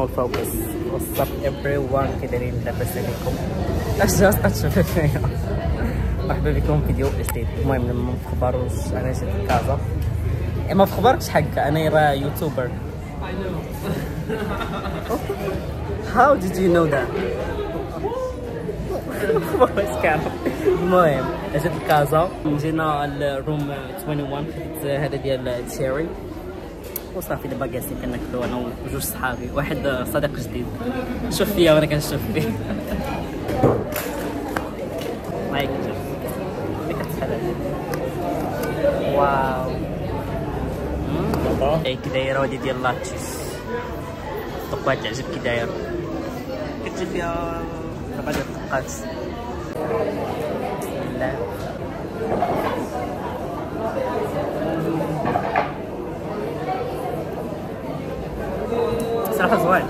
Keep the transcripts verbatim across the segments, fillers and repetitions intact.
نو فوكس. واتساب everyone كيدايرين لاباس عليكم؟ اش جات كتشوفوا فيا؟ مرحبا بكم في فيديو جديد. المهم ما مخبروش انا جيت لكازا، ما مخبركش حق انا راه يوتيوبر. How did you know that? مخبرش كاع. المهم جيت لكازا، جينا الروم واحد وعشرين، خديت هذا ديال تشيري وصافي. دابا جالسين كناكلو انا وجوج صحابي، واحد صديق جديد شوف فيا وانا كنشوف فيه. هاي كتشوف اللي كتسحب واو. هاي كي دايره ودي ديال لاتشيس طبات تعجب كي داير كتجي فيها طبعا ديال الدقات. بسم الله. صراحة زوين.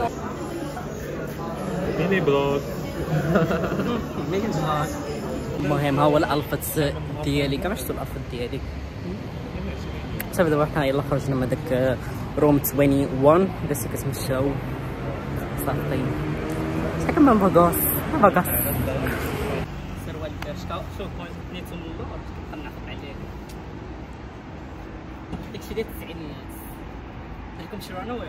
ميني بلوغ. ميني بلوغ. المهم ها هو الالفت ديالي، كما شفتوا الالفت ديالي. صافي دابا حنا يلا خرجنا من داك روم واحد وعشرين، جالسين كنتمشاو صافي. شحال من باكاس باكاس سروال الكاشكا. شوف نيتو من اللور كنبقى نعقب عليك داكشي ديال التسعينيات. لكم شي رانوي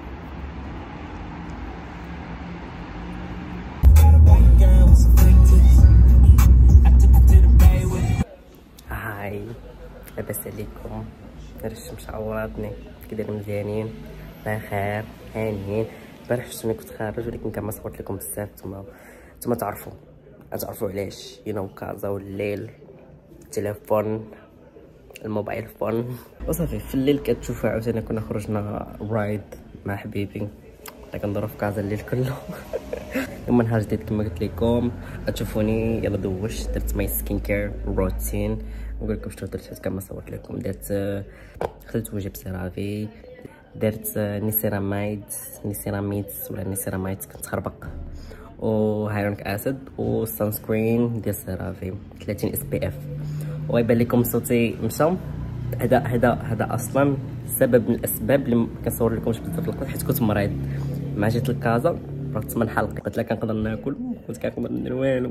هاي لاباس عليكم؟ الشمس عوراتني كي دايرين؟ مزيانين بخير هانيين. البارح شفتوني كنت خارج ولكن كان ما صورت لكم بزاف. نتوما نتوما تعرفوا تعرفوا علاش. يو نو كازا والليل التليفون الموبايل فون وصافي. في الليل كتشوفوا عاوتاني كنا خرجنا رايد مع حبيبي، كندورو في كازا الليل كله. اليوم نهار جديد كما قلت لكم. غتشوفوني يلا دوشت، درت ماي سكين كير روتين. نقول لكم شنو درت كما صورت لكم. درت خديت وجه بسيرافي، درت نيسيراميد نيسيراميد ولا نيسيراميد كنتخربق، وهايرونيك اسيد وسان سكرين ديال سيرافي ثلاثين اس بي اف. ويبان لكم صوتي مشى. هذا هذا هذا اصلا سبب من الاسباب اللي كنصور لكمش بزاف الوقت، حيت كنت مريض. مع جيت لكازا رحت ثمان حلقه، قلت لك كنقدر ناكل كنت كنقدر ندير والو.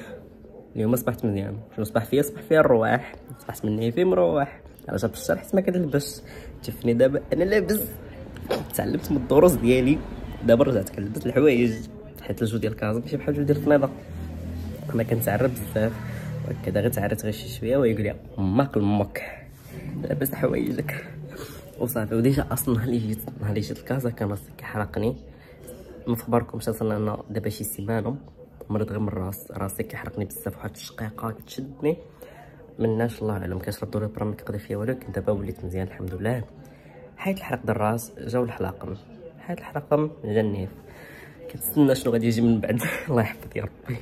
اليوم صبحت مزيان. شنو صبح فيا؟ صبح فيا الرواح. صبحت مني في مروح على جاب الشهر حيت ما كنلبسش. شوفني دابا انا لابس، تعلمت من الدروس ديالي. دابا رجعت كنلبس الحوايج حيت الجو ديال كازا ماشي بحال الجو ديال فنيضه. انا كنتعرب بزاف وهكذا، غير تعرت غير شي شويه ويقول لي امك لامك لاباس حوايجك وصافي. وديجا اصلا نهار اللي جيت نهار اللي جيت لكازا كان راسي كيحرقني. ما فخبركمش اصلا انا دابا شي سيمانه مريض غير من الراس، راسي كيحرقني بزاف. واحد الشقيقه كتشدني مناش الله اعلم، كنشرب دوري برا ما كيقضي فيا والو. لكن دابا وليت مزيان الحمد لله. حيت الحرق ديال الراس جاو الحلاقم، حيت الحلاقم جا النيف. كنتسنى شنو غادي يجي من بعد. الله يحفظ يا ربي.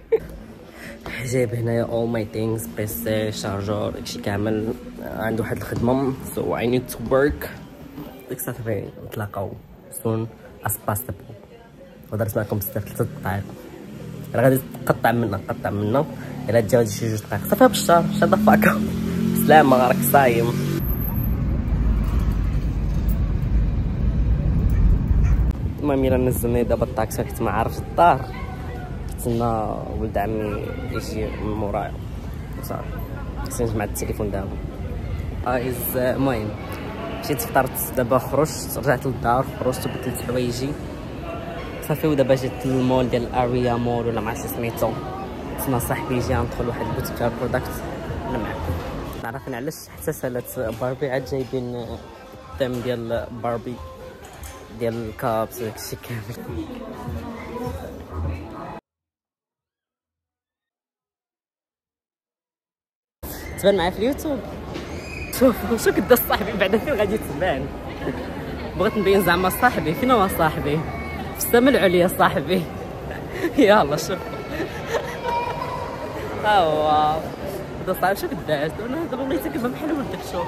جايب هنايا all my things، بيسي شارجور داكشي كامل. عندي واحد الخدمه so I need to work. ديك صافي نتلاقاو soon as possible. ودرت معكم بزاف ثلاث دقائق، راه غادي تقطع منا نقطع منا الا تجاوز شي جوج دقائق صافي بالشهر. شاد فاكا سلامه راك صايم. المهم الا نزلني دابا الطاكسي حيت ما عارفش الدار، كنتسنى ولد عمي يجي من مورايا صافي. خصني نجمع التليفون دابا ايز. المهم مشيت فطرت دابا خرجت رجعت للدار، خرجت وبدلت حوايجي صافي. ودابا جيت للمول ديال اريا مول ولا معرفتش سميتو. تسنى صاحبي يجي ندخل واحد البوتيك ديال برودكت انا معاكم. عرفنا علاش حتى سالات باربي عاد جايبين الثيم ديال باربي ديال الكابس وداكشي كامل. تبان معايا في اليوتيوب. شوف شو كدا صاحبي بعدا فين غادي تبان. بغيت نبين زعما صاحبي فين هو صاحبي في السما العليا صاحبي. يلا شوف ها هو بدا صاحبي. شوف كداز انا دابا بغيت كيما بحال ولدك. شوف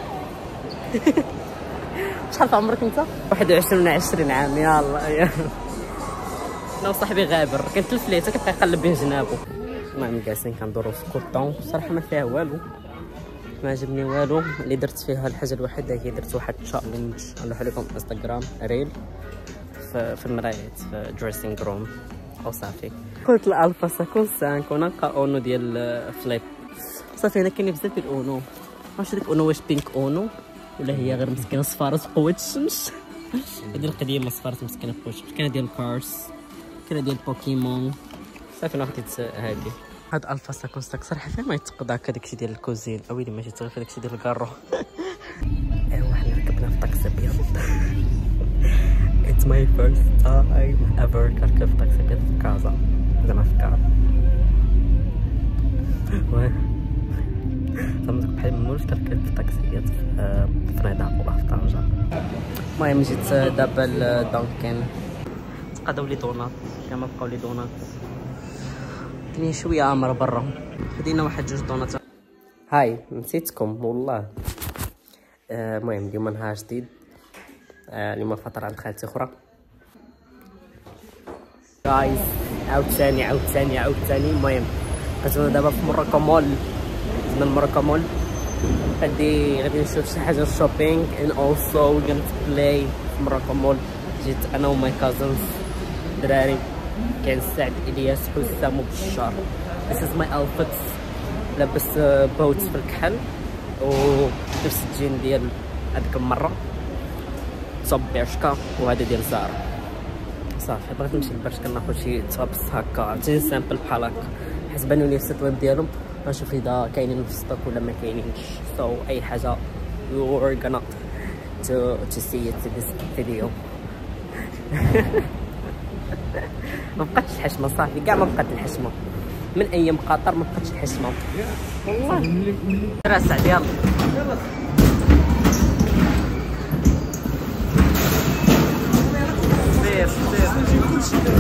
شحال في عمرك انت؟ واحد وعشرين عشرين عام. يلا يلا انا وصاحبي غابر كنتلف ليه حتى كيبقى يقلب بين جنابو. المهم جالسين كندورو في كوطون صراحه ما فيها والو، ما عجبني والو. اللي درت فيها الحاجه الوحيده هي درت واحد تشالنج نلوح لكم انستغرام ريل في, في المرايات في دريسينغ روم وصافي. قلت الالفا ساكون خمسة ونلقى اونو ديال فليب صافي. هنا كاين بزاف ديال اونو، واش ديك اونو واش بينك اونو ولا هي غير مسكينه صفارة في قوه الشمس. هذه القديمه صفارة مسكينه في قوه الشمس. كاينه ديال كارس، كاينه ديال بوكيمون صافي. ناخذ هذه. هاد الفا ساكون ستاك صراحه فين ما يتقضى هكا داكشي ديال الكوزين اويلي ماشي تغير داكشي ديال الكارو. ايوا حنا ركبنا في طاكسي ابيض. It's my first time ever كنركب في طاكسي ابيض في كازا، زعما في كازا. زعما بحال منوش كنركب في طاكسي ابيض في فنيدق ولا في طنجة. المهم جيت دابا لدونكن تقاداو لي دونات، كما بقاو لي دونات. الدنيا شويه عامره برا، خدينا واحد جوج دونات. هاي نسيتكم والله. المهم اليوم نهار جديد، اليوم فطر عند خالتي اخرى. جايز عاوتاني عاوتاني عاوتاني. المهم كنتو دابا في موراكو مول، زدنا موراكو مول. غادي غادي نشوف شي حاجه شوبينغ and also we're gonna play في موراكو مول. جيت انا و ماي كازنز دراري، كاين سعد، الياس، حسام وبشار. This is my outfits. لابس بوتس في الكحل ولبس الجين ديال هذيك المره صوب بيرشكا، وهذا ديال زارا. صافي بغيت نمشي للبرشكا ناخذ شي توبس هكا عرفتي سامبل بحال هكا، حيت بانوا لي السيت ويب ديالهم. غنشوف اذا كاينين في ستوك ولا ما كاينينش. سو so, اي حاجه you're gonna to to see it in this video. ما بقاتش الحشمه صافي، كاع ما بقات الحشمه من ايام قطر، ما بقاتش الحشمه والله. راه سعد يلا سير سير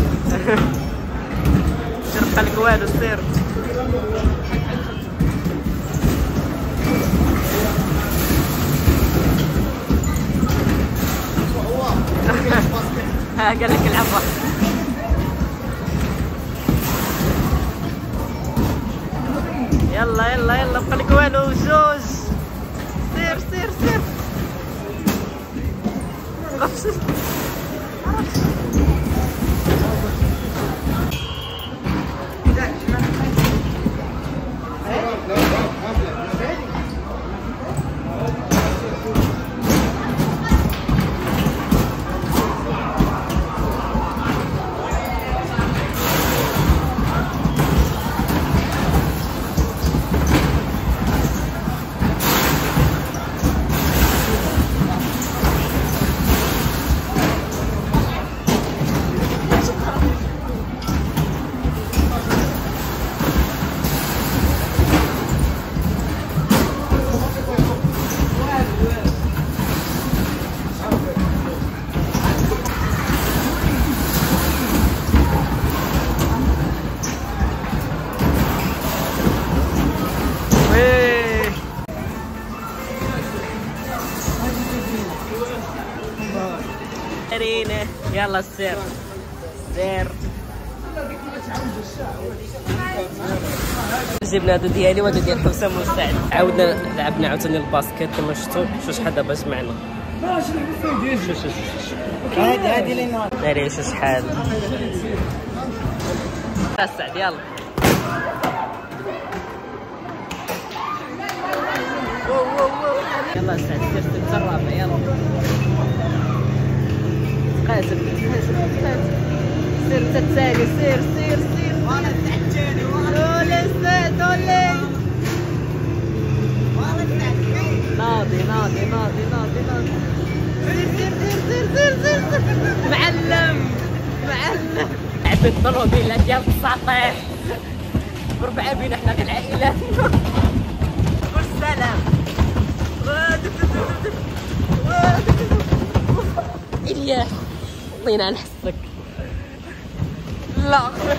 سير بقى لك والو سير. ها قال لك العبها. يلا يلا يلا بقى لك والو جوج. سير سير سير يلا سير سير. جبنا هادو ديالي وهادو ديال حسام وسعد. عاودنا لعبنا عاوتاني الباسكيت كما شفتوا. شو شحال دابا جمعنا. شو شو شو هادي هادي اللي نهار دايرين شو شحال. سعد يلا يلا سعد سير سير الرابع يلا. قاسم قاسم قاسم سير انت الثاني. سير سير سير والله تعجاني والله. ولي سعد ولي والله تعجاني. ناضي ناضي ناضي ناضي ناضي. سير سير سير سير سير سير. معلم معلم. عبيت الطوموبيله ديال السطيح بربعه بينا حنا كالعائلات. والسلام. إلياس والله نحسك. لا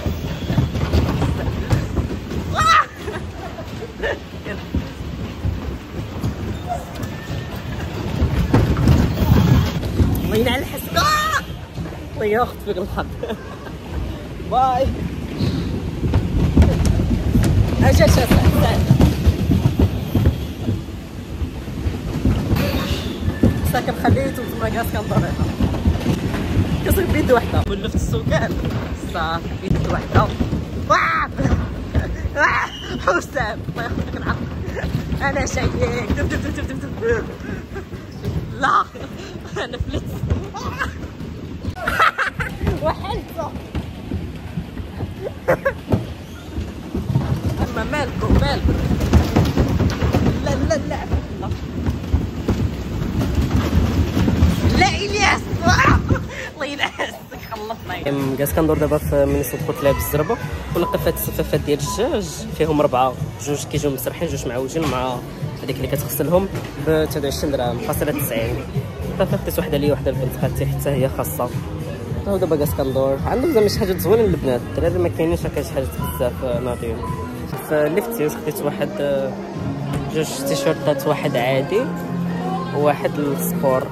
والله نحسك. الله ياخذ فيك الحظ. باي. اجا شا سعد ساكن خليته تما جالس كنطريقه. كسر بيد وحده ولفت السكان صافي بيد وحده. حسام الله ياخذك العقل انا شايك دب دب دب دب دب. لا انا فلت وحلته. اما مالكم مالكم. لا لا لا لا لا الياس الله ينعسك خلصنا. جالس كندور دابا في منيسة دخلت لها بالزربه ولقيت فهاد السفافات ديال الدجاج فيهم ربعه، جوج كيجيو مسرحين جوج معوجين مع هذيك اللي كتغسلهم ب ثلاثة وعشرين درهم فاصلة تسعين. صافي خديت وحده ليا وحده لبنت خالتي حتى هي خاصه. ها دابا جالس كندور عندهم زعما شي حاجه زوينه للبنات، الدراري ما كاينينش هكا شي حاجه بزاف ناضيين. في ليفتي خديت واحد جوج تيشيرتات، واحد عادي وواحد السبور.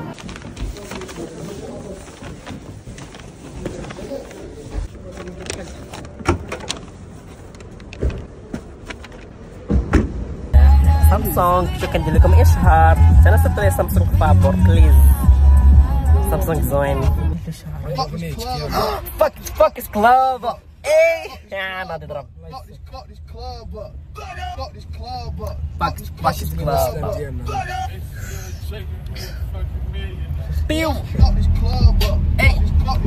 سامسونج شو كندير لكم اشهار. انا صرت لي سامسونج فابور بليز. سامسونج زوين. فك فك كلاب ايه يا نادي ضرب فك فك كلاب بيو ايه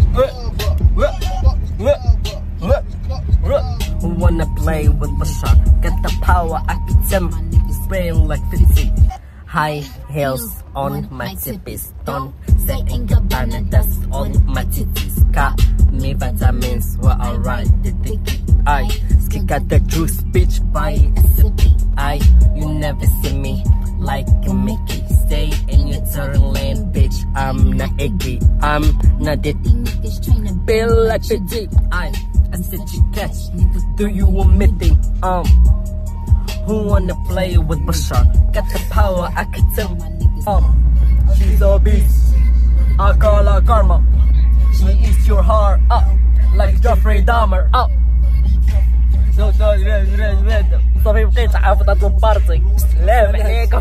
wanna play with Bashar, get the power I can tell, spraying like fifty. High heels on my tippies, don't saying goodbye dust on my titties. Got me vitamins, well alright, the dicky. I stick out the juice, bitch, buy a sippy. I, you never see me like a Mickey. Stay in your turn lane, bitch, I'm not icky, I'm not ditty. Feel like a G, I I said you catch, do you admit it? Um, who wanna play with Bashar? Got the power, I can tell. Um, she's a beast, I call her karma. She eats your heart up, like Jeffrey Dahmer. Up. So so red red red. صافي بقيت عافط هاد البارتي. السلام عليكم.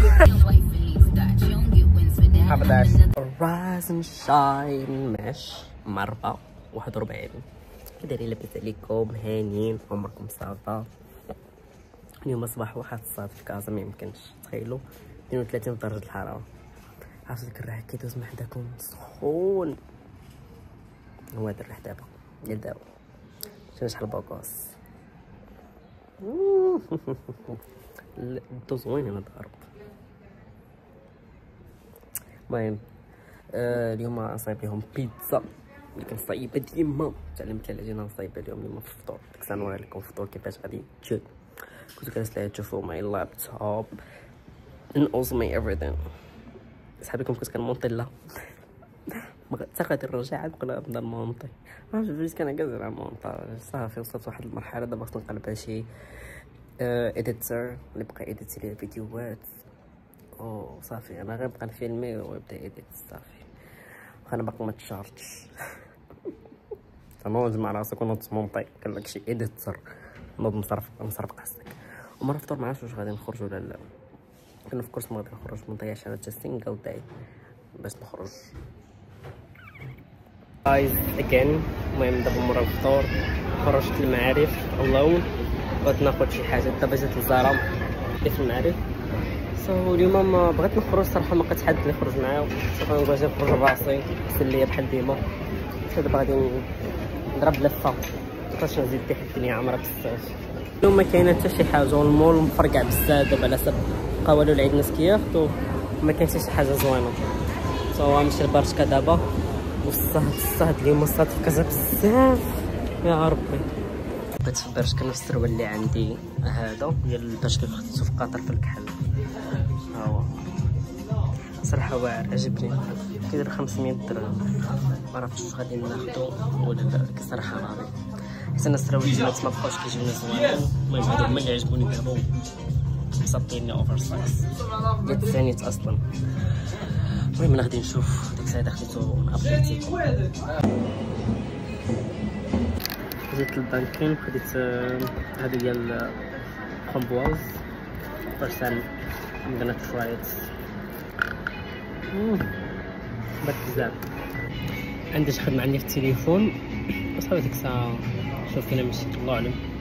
حبداش. Rise and shine ماش مربع واحد وأربعين. كدايرين لاباس عليكم هانيين عمركم صافا. اليوم صباح واحد الصاد في كازا ما يمكنش تخيلوا اثنين وثلاثين درجه الحراره. عرفتوا ديك الريح كيدوز من حداكم سخون. هو هذا الريح دابا ديال دابا شنو شحال باكوس. الدو زوين انا ضارب. المهم آه اليوم نصايب لهم بيتزا اللي كنصايبها ديما، تعلمت على جينا نصايبها اليوم اليوم في الفطور. ديك الساعه نوري لكم الفطور كيفاش غادي تجي. كنت جالس لها تشوفوا ماي لابتوب and also my everything. صحابيكم كنت كنمونطي لا حتى غادي نرجع نبقى نبدا نمونطي. ما عرفتش فاش كان جالس على المونطاج. صافي وصلت لواحد المرحله دابا خصني نقلب شي اديتور اللي بقى ايديتي لي الفيديوهات او صافي. انا غير نبقى نفيلمي ويبدا ايديت صافي. وانا باقي ما تشارجش تنوض مع راسك ونوض تمونطي قال لك شي ايديتور نوض مصرف مصرف قصدك. ومره فطور ما عرفتش واش غادي نخرج ولا لا. كنفكر ما غادي نخرج ما نضيعش انا سينجل داي باش نخرج. جايز اجين المهم دابا مورا الفطور خرجت للمعارف اللون بغيت ناخذ شي حاجه. دابا جات الزهره في المعارف سو اليوم ما بغيت نخرج صراحه ما لقيت حد اللي يخرج معاه. صافي نبغي نخرج براسي احسن ليا بحال ديما. دابا غادي نضرب لفه باش نزيد ديك الدنيا عامره بزاف. اليوم ما كاينه حتى شي حاجه والمول مفرقع بزاف دابا على حسب بقاو والو العيد الناس كياخذوا ما كاينش شي حاجه زوينه. سو غنمشي لبرشكا دابا. والصهد الصهد اليوم الصهد في كازا بزاف يا ربي. بغيت في برشكا نفس السروال اللي عندي هذا ديال البرشكا اللي خديتو في قطر في الكحل. ها هو صراحه واعر عجبني كيدير خمسمية درهم. ما عرفتش واش غادي ناخذو ولا لا لكن صراحه راضي حيت انا السراويل ديالات ما بقاوش كيجيوني زوينين. المهم هادو هما اللي عجبوني دابا مصابطيني اوفر سايز ديال الثانيت اصلا. المهم انا غادي نشوف ديك الساعه خديتو ابديتي. جيت للبانكين خديت هادو ديال فامبواز فرسان I'm gonna try it. بات بزاف عندي شي خدمه عندي في التليفون وصافي ديك الساعه شوف فينا نمشي، الله اعلم.